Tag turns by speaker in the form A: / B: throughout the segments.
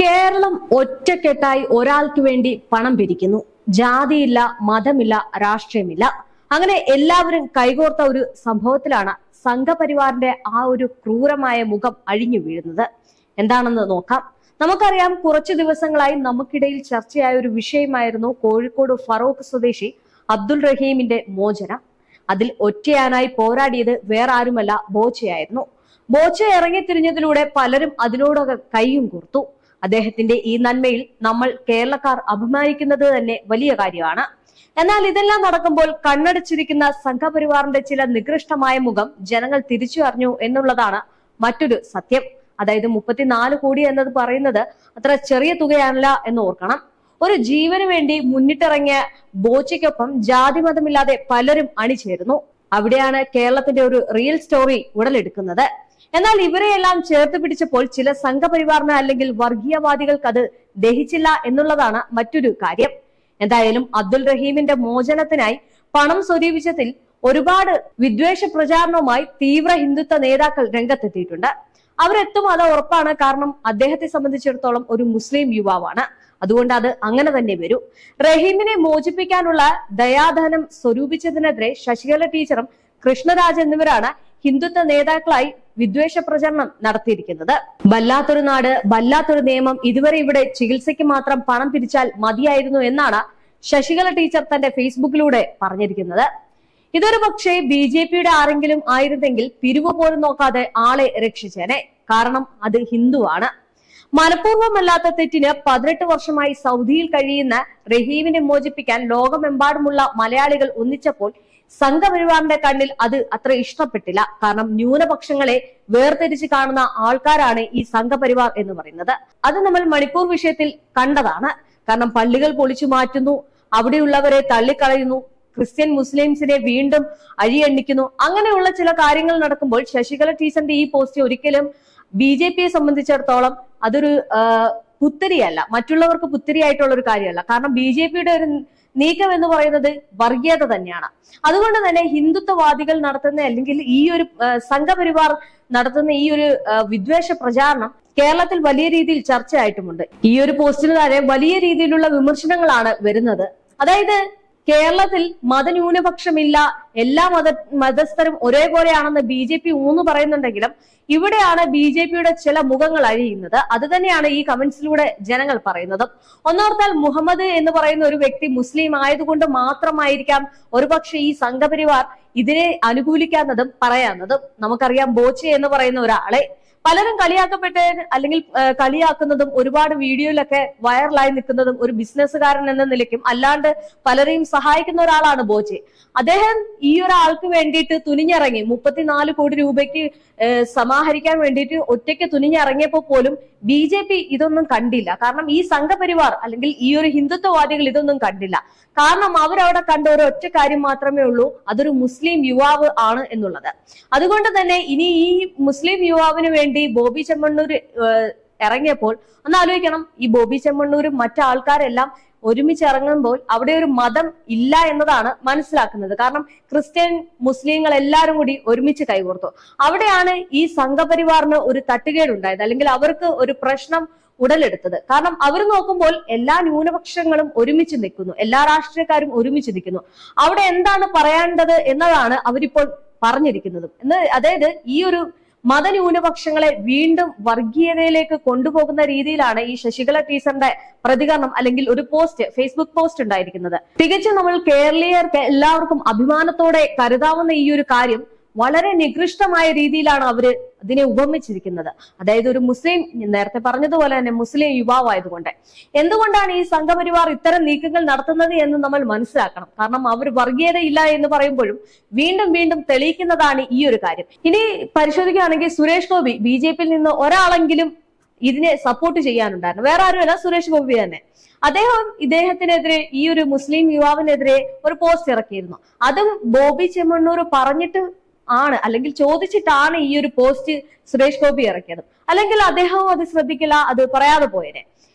A: കേരളം ഒറ്റക്കെട്ടായി ഒരാൾക്ക് വേണ്ടി പണം പിരിക്കുന്നു. ജാതിയില്ല, മതമില്ല, രാഷ്ട്രീയമില്ല. അങ്ങനെ എല്ലാവരും കൈകോർത്ത ഒരു സംഭവത്തിലാണ് സംഘപരിവാറിന്റെ ആ ഒരു ക്രൂരമായ മുഖം അഴിഞ്ഞു വീഴുന്നത്. എന്താണെന്ന് നോക്കാം. നമുക്കറിയാം, കുറച്ചു ദിവസങ്ങളായി നമുക്കിടയിൽ ചർച്ചയായ ഒരു വിഷയമായിരുന്നു കോഴിക്കോട് ഫറോക്ക് സ്വദേശി അബ്ദുൾ റഹീമിന്റെ മോചനം. അതിൽ ഒറ്റയാനായി പോരാടിയത് വേറെ ആരുമല്ല, ബോച്ചയായിരുന്നു. ബോച്ച ഇറങ്ങിത്തിരിഞ്ഞതിലൂടെ പലരും അതിനോടൊക്കെ കൈയും കോർത്തു. അദ്ദേഹത്തിന്റെ ഈ നന്മയിൽ നമ്മൾ കേരളക്കാർ അഭിമാനിക്കുന്നത് തന്നെ വലിയ കാര്യമാണ്. എന്നാൽ ഇതെല്ലാം നടക്കുമ്പോൾ കണ്ണടച്ചിരിക്കുന്ന സംഘപരിവാറിന്റെ ചില നികൃഷ്ടമായ മുഖം ജനങ്ങൾ തിരിച്ചു അറിഞ്ഞു എന്നുള്ളതാണ് മറ്റൊരു സത്യം. അതായത് 34 കോടി എന്നത് പറയുന്നത് അത്ര ചെറിയ തുകയല്ല എന്ന് ഓർക്കണം. ഒരു ജീവന് വേണ്ടി മുന്നിട്ടിറങ്ങിയ ബോച്ചയ്ക്കൊപ്പം ജാതി മതമില്ലാതെ പലരും അണിചേരുന്നു. അവിടെയാണ് കേരളത്തിന്റെ ഒരു റിയൽ സ്റ്റോറി ഉടലെടുക്കുന്നത്. എന്നാൽ ഇവരെയെല്ലാം ചേർത്ത് പിടിച്ചപ്പോൾ ചില സംഘപരിവാറിന് അല്ലെങ്കിൽ വർഗീയവാദികൾക്ക് അത് ദഹിച്ചില്ല എന്നുള്ളതാണ് മറ്റൊരു കാര്യം. എന്തായാലും അബ്ദുൾ റഹീമിന്റെ മോചനത്തിനായി പണം സ്വരൂപിച്ചതിൽ ഒരുപാട് വിദ്വേഷ പ്രചാരണവുമായി തീവ്ര ഹിന്ദുത്വ നേതാക്കൾ രംഗത്തെത്തിയിട്ടുണ്ട്. അവരെത്തും, അത് ഉറപ്പാണ്. കാരണം അദ്ദേഹത്തെ സംബന്ധിച്ചിടത്തോളം ഒരു മുസ്ലിം യുവാവാണ്. അതുകൊണ്ട് അത് അങ്ങനെ തന്നെ വരൂ. റഹീമിനെ മോചിപ്പിക്കാനുള്ള ദയാധനം സ്വരൂപിച്ചതിനെതിരെ ശശികല ടീച്ചറും കൃഷ്ണരാജ് എന്നിവരാണ് ഹിന്ദുത്വ നേതാക്കളായി വിദ്വേഷ പ്രചരണം നടത്തിയിരിക്കുന്നത്. വല്ലാത്തൊരു നാട്, വല്ലാത്തൊരു നിയമം, ഇതുവരെ ഇവിടെ ചികിത്സയ്ക്ക് മാത്രം പണം പിരിച്ചാൽ മതിയായിരുന്നു എന്നാണ് ശശികല ടീച്ചർ തന്റെ ഫേസ്ബുക്കിലൂടെ പറഞ്ഞിരിക്കുന്നത്. ഇതൊരു പക്ഷേ BJPയുടെ ആരെങ്കിലും ആയിരുന്നെങ്കിൽ പിരിവ് പോലും നോക്കാതെ ആളെ രക്ഷിച്ചേനെ. കാരണം അത് ഹിന്ദുവാണ്. മനഃപൂർവ്വമല്ലാത്ത തെറ്റിന് 18 വർഷമായി സൗദിയിൽ കഴിയുന്ന റഹീമിനെ മോചിപ്പിക്കാൻ ലോകമെമ്പാടുമുള്ള മലയാളികൾ ഒന്നിച്ചപ്പോൾ സംഘപരിവാറിന്റെ കണ്ണിൽ അത് അത്ര ഇഷ്ടപ്പെട്ടില്ല. കാരണം ന്യൂനപക്ഷങ്ങളെ വേർതിരിച്ച് കാണുന്ന ആൾക്കാരാണ് ഈ സംഘപരിവാർ എന്ന് പറയുന്നത്. അത് നമ്മൾ മണിപ്പൂർ വിഷയത്തിൽ കണ്ടതാണ്. കാരണം പള്ളികൾ പൊളിച്ചു മാറ്റുന്നു, അവിടെയുള്ളവരെ തള്ളിക്കളയുന്നു, ക്രിസ്ത്യൻ മുസ്ലിംസിനെ വീണ്ടും അഴിയെണ്ണിക്കുന്നു. അങ്ങനെയുള്ള ചില കാര്യങ്ങൾ നടക്കുമ്പോൾ ശശികല ടീച്ചറിന്റെ ഈ പോസ്റ്റ് ഒരിക്കലും BJPയെ സംബന്ധിച്ചിടത്തോളം അതൊരു പുത്തരിയല്ല, മറ്റുള്ളവർക്ക് പുത്തരിയായിട്ടുള്ള ഒരു കാര്യമല്ല. കാരണം BJPയുടെ ഒരു നീക്കം എന്ന് പറയുന്നത് വർഗീയത തന്നെയാണ്. അതുകൊണ്ട് തന്നെ ഹിന്ദുത്വവാദികൾ നടത്തുന്ന അല്ലെങ്കിൽ ഈ ഒരു സംഘപരിവാർ നടത്തുന്ന ഈ ഒരു വിദ്വേഷ പ്രചാരണം കേരളത്തിൽ വലിയ രീതിയിൽ ചർച്ചയായിട്ടുമുണ്ട്. ഈ ഒരു പോസ്റ്റിന് താഴെ വലിയ രീതിയിലുള്ള വിമർശനങ്ങളാണ് വരുന്നത്. അതായത് കേരളത്തിൽ മതന്യൂനപക്ഷമില്ല, എല്ലാ മതസ്ഥരും ഒരേപോലെയാണെന്ന് BJP ഊന്നു പറയുന്നുണ്ടെങ്കിലും ഇവിടെയാണ് BJPയുടെ ചില മുഖങ്ങൾ അഴിയുന്നത്. അത് തന്നെയാണ് ഈ കമന്റ്സിലൂടെ ജനങ്ങൾ പറയുന്നത്. ഒന്നോർത്താൽ മുഹമ്മദ് എന്ന് പറയുന്ന ഒരു വ്യക്തി മുസ്ലിം ആയതുകൊണ്ട് മാത്രമായിരിക്കാം ഒരുപക്ഷെ ഈ സംഘപരിവാർ ഇതിനെ അനുകൂലിക്കാന്നതും പറയാന്നതും. നമുക്കറിയാം, ബോച്ചെ എന്ന് പറയുന്ന ഒരാളെ പലരും കളിയാക്കപ്പെട്ട് അല്ലെങ്കിൽ കളിയാക്കുന്നതും ഒരുപാട് വീഡിയോയിലൊക്കെ വൈറലായി നിൽക്കുന്നതും ഒരു ബിസിനസ്സുകാരൻ എന്ന നിലയ്ക്കും അല്ലാണ്ട് പലരെയും സഹായിക്കുന്ന ഒരാളാണ് ബോച്ചെ. അദ്ദേഹം ഈ ഒരാൾക്ക് വേണ്ടിയിട്ട് തുനിഞ്ഞിറങ്ങി 34 കോടി രൂപയ്ക്ക് സമാഹരിക്കാൻ വേണ്ടിയിട്ട് ഒറ്റയ്ക്ക് തുനിഞ്ഞിറങ്ങിയപ്പോൾ പോലും BJP ഇതൊന്നും കണ്ടില്ല. കാരണം ഈ സംഘപരിവാർ അല്ലെങ്കിൽ ഈ ഒരു ഹിന്ദുത്വവാദികൾ ഇതൊന്നും കണ്ടില്ല. കാരണം അവരവിടെ കണ്ട ഒരു ഒറ്റ കാര്യം മാത്രമേ ഉള്ളൂ, അതൊരു മുസ്ലിം യുവാവ് ആണ് എന്നുള്ളത്. അതുകൊണ്ട് തന്നെ ഇനി ഈ മുസ്ലിം യുവാവിന് വേണ്ടി ബോബി ചെമ്മണ്ണൂർ ഇറങ്ങിയപ്പോൾ ഒന്ന് ആലോചിക്കണം, ഈ ബോബി ചെമ്മണ്ണൂരും മറ്റാൾക്കാരെല്ലാം ഒരുമിച്ച് ഇറങ്ങുമ്പോൾ അവിടെ ഒരു മതം ഇല്ല എന്നതാണ് മനസ്സിലാക്കുന്നത്. കാരണം ക്രിസ്ത്യൻ മുസ്ലിങ്ങൾ എല്ലാവരും കൂടി ഒരുമിച്ച് കൈകോർത്തു. അവിടെയാണ് ഈ സംഘപരിവാറിന് ഒരു തട്ടുകേടുണ്ടായത്, അല്ലെങ്കിൽ അവർക്ക് ഒരു പ്രശ്നം ഉടലെടുത്തത്. കാരണം അവർ നോക്കുമ്പോൾ എല്ലാ ന്യൂനപക്ഷങ്ങളും ഒരുമിച്ച് നിൽക്കുന്നു, എല്ലാ രാഷ്ട്രീയക്കാരും ഒരുമിച്ച് നിൽക്കുന്നു. അവിടെ എന്താണ് പറയേണ്ടത് എന്നതാണ് അവരിപ്പോൾ പറഞ്ഞിരിക്കുന്നതും. അതായത് ഈ ഒരു മതന്യൂനപക്ഷങ്ങളെ വീണ്ടും വർഗീയതയിലേക്ക് കൊണ്ടുപോകുന്ന രീതിയിലാണ് ഈ ശശികല ടീച്ചറിന്റെ പ്രതികരണം അല്ലെങ്കിൽ ഒരു പോസ്റ്റ്, ഫേസ്ബുക്ക് പോസ്റ്റ് ഉണ്ടായിരിക്കുന്നത്. തികച്ചും നമ്മൾ കേരളീയർക്ക് എല്ലാവർക്കും അഭിമാനത്തോടെ കരുതാവുന്ന ഈ ഒരു കാര്യം വളരെ നികൃഷ്ടമായ രീതിയിലാണ് അവര് അതിനെ ഉപമിച്ചിരിക്കുന്നത്. അതായത് ഒരു മുസ്ലിം, നേരത്തെ പറഞ്ഞതുപോലെ തന്നെ മുസ്ലിം യുവാവായതുകൊണ്ട് എന്തുകൊണ്ടാണ് ഈ സംഘപരിവാർ ഇത്തരം നീക്കങ്ങൾ നടത്തുന്നത് എന്ന് നമ്മൾ മനസ്സിലാക്കണം. കാരണം അവർ വർഗീയതയില്ല എന്ന് പറയുമ്പോഴും വീണ്ടും വീണ്ടും തെളിയിക്കുന്നതാണ് ഈ ഒരു കാര്യം. ഇനി പരിശോധിക്കുകയാണെങ്കിൽ സുരേഷ് ഗോപി, BJPയിൽ നിന്ന് ഒരാളെങ്കിലും ഇതിനെ സപ്പോർട്ട് ചെയ്യാനുണ്ടായിരുന്നു. വേറെ ആരുമല്ല, സുരേഷ് ഗോപി തന്നെ. ഇദ്ദേഹത്തിനെതിരെ, ഈ ഒരു മുസ്ലിം യുവാവിനെതിരെ ഒരു പോസ്റ്റ് ഇറക്കിയിരുന്നു. അതും ബോബി ചെമ്മണ്ണൂർ പറഞ്ഞിട്ട് ആണ് അല്ലെങ്കിൽ ചോദിച്ചിട്ടാണ് ഈ ഒരു പോസ്റ്റ് സുരേഷ് ഗോപി ഇറക്കിയത്. അല്ലെങ്കിൽ അദ്ദേഹവും അത് ശ്രദ്ധിക്കില്ല, അത് പറയാതെ പോയനെ.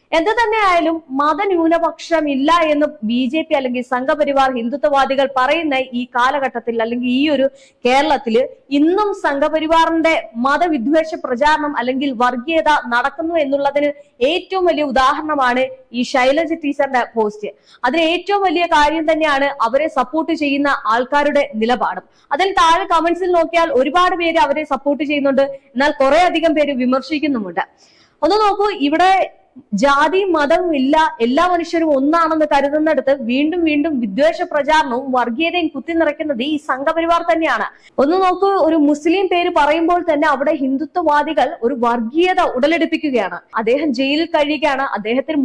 A: എന്ത് തന്നെയായാലും മതന്യൂനപക്ഷമില്ല എന്ന് BJP അല്ലെങ്കിൽ സംഘപരിവാർ ഹിന്ദുത്വവാദികൾ പറയുന്ന ഈ കാലഘട്ടത്തിൽ അല്ലെങ്കിൽ ഈ ഒരു കേരളത്തില് ഇന്നും സംഘപരിവാറിന്റെ മതവിദ്വേഷ പ്രചാരണം അല്ലെങ്കിൽ വർഗീയത നടക്കുന്നു എന്നുള്ളതിന് ഏറ്റവും വലിയ ഉദാഹരണമാണ് ഈ ശൈലജ ടീച്ചറിന്റെ പോസ്റ്റ്. അതിന് ഏറ്റവും വലിയ കാര്യം തന്നെയാണ് അവരെ സപ്പോർട്ട് ചെയ്യുന്ന ആൾക്കാരുടെ നിലപാടും. അതിൽ താഴെ കമന്റ്സിൽ നോക്കിയാൽ ഒരുപാട് പേര് അവരെ സപ്പോർട്ട് ചെയ്യുന്നുണ്ട്, എന്നാൽ കുറെ അധികം പേര് വിമർശിക്കുന്നുമുണ്ട്. ഒന്ന് നോക്കൂ, ഇവിടെ ജാതിയും മതവും ഇല്ല, എല്ലാ മനുഷ്യരും ഒന്നാണെന്ന് കരുതുന്നിടത്ത് വീണ്ടും വീണ്ടും വിദ്വേഷ പ്രചാരണവും വർഗീയതയും കുത്തിനിറയ്ക്കുന്നത് ഈ സംഘപരിവാർ തന്നെയാണ്. ഒന്ന് നോക്കൂ, ഒരു മുസ്ലിം പേര് പറയുമ്പോൾ തന്നെ അവിടെ ഹിന്ദുത്വവാദികൾ ഒരു വർഗീയത ഉടലെടുപ്പിക്കുകയാണ്. അദ്ദേഹം ജയിലിൽ കഴിയുകയാണ്, അദ്ദേഹത്തിന്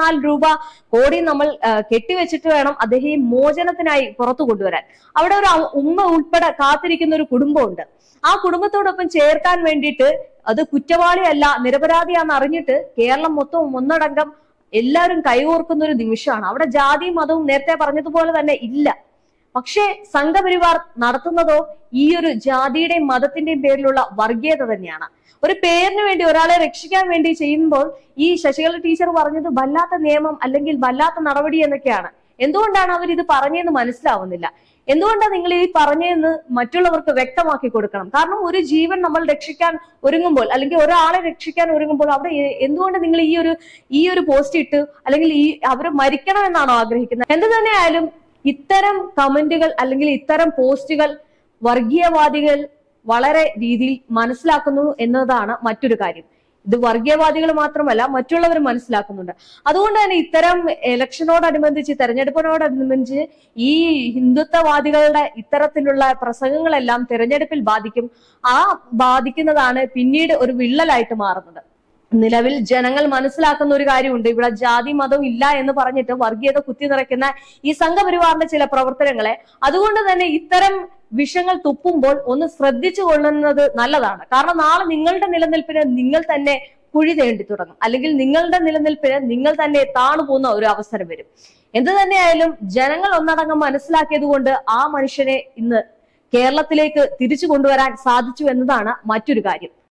A: 34 കോടി നമ്മൾ കെട്ടിവെച്ചിട്ട് വേണം അദ്ദേഹം മോചനത്തിനായി പുറത്തു കൊണ്ടുവരാൻ. അവിടെ ഒരു ഉമ്മ ഉൾപ്പെടെ കാത്തിരിക്കുന്ന ഒരു കുടുംബമുണ്ട്. ആ കുടുംബത്തോടൊപ്പം ചേർക്കാൻ വേണ്ടിയിട്ട് അത് കുറ്റവാളിയല്ല നിരപരാധിയാന്ന് അറിഞ്ഞിട്ട് കേരളം മൊത്തം ഒന്നടങ്കം എല്ലാവരും കൈകോർക്കുന്ന ഒരു നിമിഷമാണ്. അവിടെ ജാതിയും മതവും നേരത്തെ പറഞ്ഞതുപോലെ തന്നെ ഇല്ല. പക്ഷേ സംഘപരിവാർ നടത്തുന്നതോ ഈ ഒരു ജാതിയുടെയും മതത്തിന്റെയും പേരിലുള്ള വർഗീയത തന്നെയാണ്. ഒരു പേരിന് വേണ്ടി ഒരാളെ രക്ഷിക്കാൻ വേണ്ടി ചെയ്യുമ്പോൾ ഈ ശശികല ടീച്ചർ പറഞ്ഞത് വല്ലാത്ത നിയമം അല്ലെങ്കിൽ വല്ലാത്ത നടപടി എന്നൊക്കെയാണ്. എന്തുകൊണ്ടാണ് അവർ ഇത് പറഞ്ഞതെന്ന് മനസ്സിലാവുന്നില്ല. എന്തുകൊണ്ടാണ് നിങ്ങൾ ഈ പറഞ്ഞതെന്ന് മറ്റുള്ളവർക്ക് വ്യക്തമാക്കി കൊടുക്കണം. കാരണം ഒരു ജീവൻ നമ്മൾ രക്ഷിക്കാൻ ഒരുങ്ങുമ്പോൾ അല്ലെങ്കിൽ ഒരാളെ രക്ഷിക്കാൻ ഒരുങ്ങുമ്പോൾ അവിടെ എന്തുകൊണ്ട് നിങ്ങൾ ഈ ഒരു പോസ്റ്റ് ഇട്ട് അല്ലെങ്കിൽ അവർ മരിക്കണം എന്നാണോ ആഗ്രഹിക്കുന്നത്? എന്ത് തന്നെയായാലും ഇത്തരം കമന്റുകൾ അല്ലെങ്കിൽ ഇത്തരം പോസ്റ്റുകൾ വർഗീയവാദികൾ വളരെ രീതിയിൽ മനസ്സിലാക്കുന്നു എന്നതാണ് മറ്റൊരു കാര്യം. ഇത് വർഗീയവാദികൾ മാത്രമല്ല മറ്റുള്ളവർ മനസ്സിലാക്കുന്നുണ്ട്. അതുകൊണ്ട് തന്നെ ഇത്തരം ഇലക്ഷനോടനുബന്ധിച്ച് തെരഞ്ഞെടുപ്പിനോടനുബന്ധിച്ച് ഈ ഹിന്ദുത്വവാദികളുടെ ഇത്തരത്തിലുള്ള പ്രസംഗങ്ങളെല്ലാം തെരഞ്ഞെടുപ്പിൽ ബാധിക്കും. ആ ബാധിക്കുന്നതാണ് പിന്നീട് ഒരു വിള്ളലായിട്ട് മാറുന്നത്. നിലവിൽ ജനങ്ങൾ മനസ്സിലാക്കുന്ന ഒരു കാര്യമുണ്ട്, ഇവിടെ ജാതി മതവും ഇല്ല എന്ന് പറഞ്ഞിട്ട് വർഗീയത കുത്തി നിറയ്ക്കുന്ന ഈ സംഘപരിവാറിന്റെ ചില പ്രവർത്തനങ്ങളെ. അതുകൊണ്ട് തന്നെ ഇത്തരം വിഷയങ്ങൾ തുപ്പുമ്പോൾ ഒന്ന് ശ്രദ്ധിച്ചു കൊള്ളുന്നത് നല്ലതാണ്. കാരണം നാളെ നിങ്ങളുടെ നിലനിൽപ്പിന് നിങ്ങൾ തന്നെ കുഴി തേണ്ടി തുടങ്ങും, അല്ലെങ്കിൽ നിങ്ങളുടെ നിലനിൽപ്പിന് നിങ്ങൾ തന്നെ താണുപോകുന്ന ഒരു അവസരം വരും. എന്ത് തന്നെയായാലും ജനങ്ങൾ ഒന്നടങ്കം മനസ്സിലാക്കിയത് കൊണ്ട് ആ മനുഷ്യനെ ഇന്ന് കേരളത്തിലേക്ക് തിരിച്ചു കൊണ്ടുവരാൻ സാധിച്ചു എന്നതാണ് മറ്റൊരു കാര്യം.